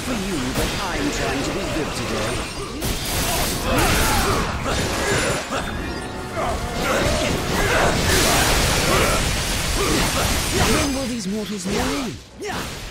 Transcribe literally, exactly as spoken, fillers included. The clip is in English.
for you that I'm trying to be good today. When will these mortals learn?